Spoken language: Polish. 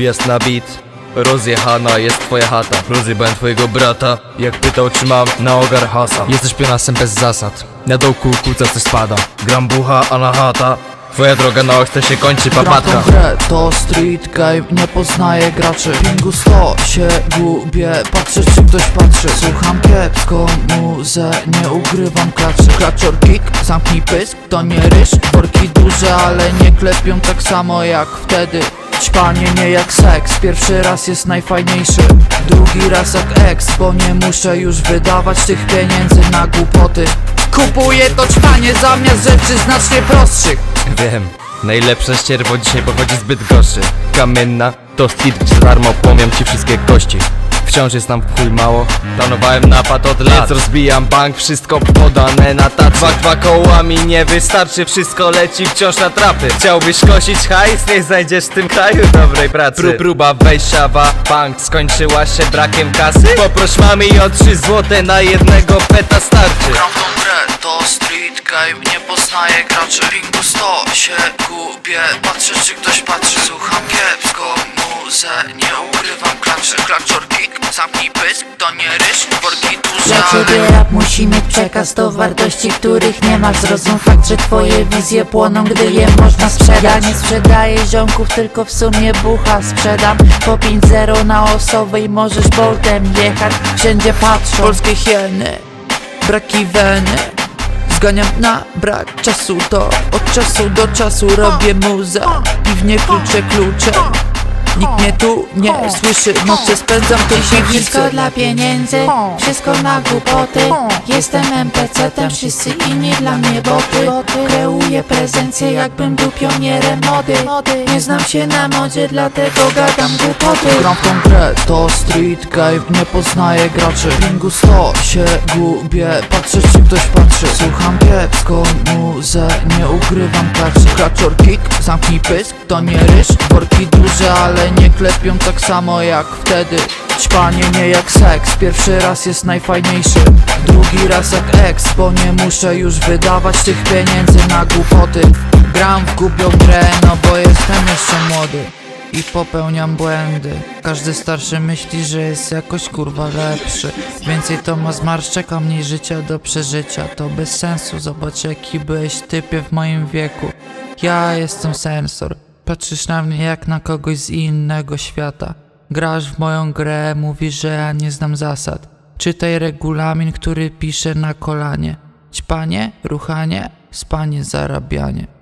Wjazd na beat, rozjechana jest twoja chata. Rozjebałem twojego brata, jak pytał czy mam na ogar hasa. Jesteś pionasem bez zasad, na dołku kuca coś spada. Gram bucha, a na chata twoja droga na ochce się kończy, papatka. Gram tą grę, to street game, nie poznaję graczy. Pingu 100 się gubię, patrzę czy ktoś patrzy. Słucham kiepską muzę, nie ugrywam klaczy. Klaczor kick, zamknij pysk, to nie ryż. Worki duże, ale nie klepią tak samo jak wtedy. Ćpanie nie jak seks, pierwszy raz jest najfajniejszy, drugi raz jak ex, bo nie muszę już wydawać tych pieniędzy na głupoty. Kupuję to ćpanie zamiast rzeczy znacznie prostszych. Wiem, najlepsze ścierwo dzisiaj pochodzi zbyt gorszy. Kamienna to street, gdzie za darmo płomią ci wszystkie kości. Wciąż jest nam w chuj mało, planowałem napad od lat. Więc rozbijam bank, wszystko podane na tacy. Dwa kołami nie wystarczy, wszystko leci wciąż na trapy. Chciałbyś kosić hajs, nie znajdziesz w tym kraju dobrej pracy. Próba wejścia w bank skończyła się brakiem kasy. Poproś mamy i o 3 złote na jednego peta starczy. Gram tą grę, to street game, nie poznaję graczy. Pingu 100 się gubię, patrzę czy ktoś patrzy. Słucham kiepską muzę, nie ukrywam klaczy. Klaczor kick, zamknij pysk, to nie ryż. Worki duże, Dla ciebie rap musi mieć przekaz, to wartości, których nie masz. Zrozum fakt, że twoje wizje płoną, gdy je można sprzedać. Ja nie sprzedaję ziomków, tylko w sumie bucha sprzedam. Po 5-0 na osowej możesz boltem jechać. Wszędzie patrzą polskie hieny, braki weny. Zganiam na brak czasu, to od czasu do czasu robię muzę. Piwnie klucze. Nikt mnie tu nie słyszy, noce spędzam w tej piwnicy. wszystko dla pieniędzy, wszystko na głupoty. Jestem NPC-tem, wszyscy inni dla mnie boty. Kreuję prezencję, jakbym był pionierem mody. Nie znam się na modzie, dlatego gadam głupoty. Gram w tą grę, to street game, nie poznaję graczy. Pingu 100 się gubię, patrzę czy ktoś patrzy. Słucham kiepską muzę, nie ugrywam klaczy. Klaczor kick, zamknij pysk, to nie ryż. Worki duże, ale nie klepią tak samo jak wtedy. Ćpanie nie jak seks, pierwszy raz jest najfajniejszy, drugi raz jak ex, bo nie muszę już wydawać tych pieniędzy na głupoty. Gram w głupią grę, no bo jestem jeszcze młody i popełniam błędy. Każdy starszy myśli, że jest jakoś kurwa lepszy. Więcej to ma zmarszczek, a mniej życia do przeżycia. To bez sensu, zobacz jaki byłeś typie w moim wieku. Ja jestem sensor, patrzysz na mnie jak na kogoś z innego świata. Grasz w moją grę, mówisz, że ja nie znam zasad. Czytaj regulamin, który pisze na kolanie. Ćpanie, ruchanie, spanie, zarabianie.